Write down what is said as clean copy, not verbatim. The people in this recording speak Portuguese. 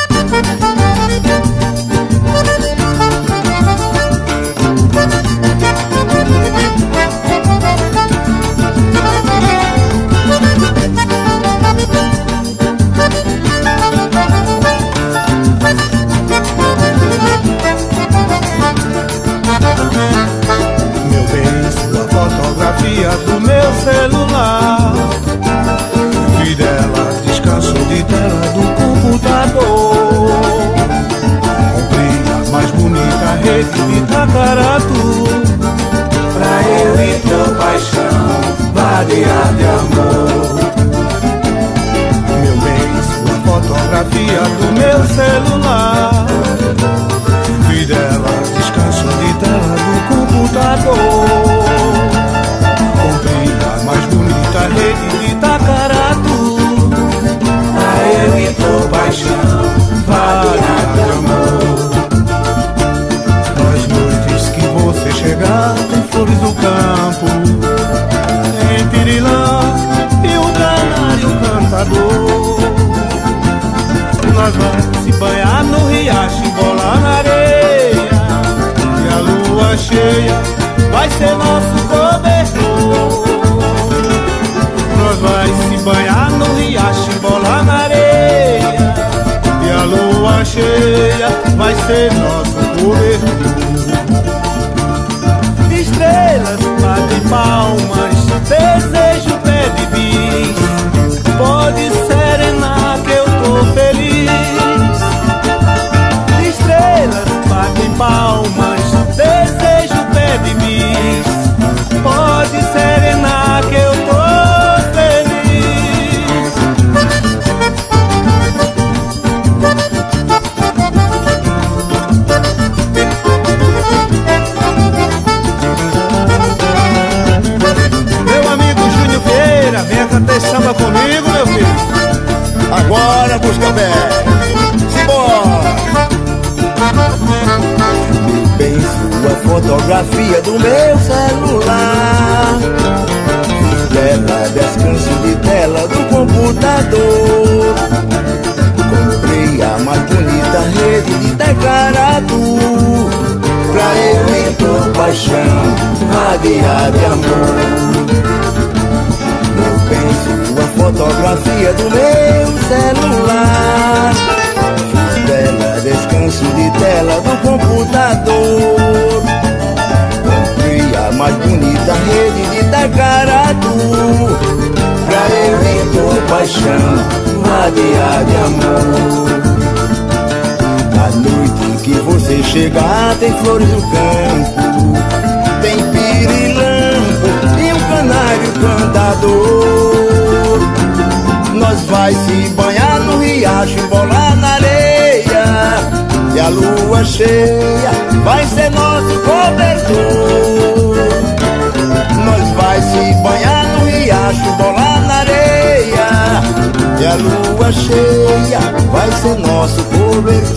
Do meu celular, vi dela descanso de tela do computador. Comprei a mais bonita rede de Tacaratu, pra eu e tua paixão vadear de amor. Meu bem, sua fotografia do meu celular, vi dela descanso de tela do computador. Mais bonita rede de Tacaratu, pra eu e tua paixão vadear de amor. Nas noites que você chegar, tem flores no campo, tem pirilã e um canário cantador. Nós vamos se banhar no riacho e bolar na areia, e a lua cheia vai ser nosso cobertor. Nós vai se banhar no riacho e bolar na areia, e a lua cheia vai ser nosso cobertor. Estrelas batem palmas, desejo pede bis, pode serenar que eu tô feliz. Estrelas batem palmas, desejo pede bis, pode serenar que eu tô. Venha cantar esse samba comigo, meu filho. Agora busca bem, simbora. Bem, sua fotografia do meu celular, dela descanso de tela do computador. Comprei a mais bonita rede de Tacaratu, pra eu e tua paixão vadear de amor. Sua fotografia do meu celular, fiz dela descanso de tela do computador. Comprei a mais bonita rede de Tacaratu, pra eu e tua paixão vadear de amor. Na noite que você chegar, tem flores no campo, tem pirilampo e um canário cantador. Nós vai se banhar no riacho e bolar na areia, e a lua cheia vai ser nosso cobertor. Nós vai se banhar no riacho e bolar na areia, e a lua cheia vai ser nosso cobertor.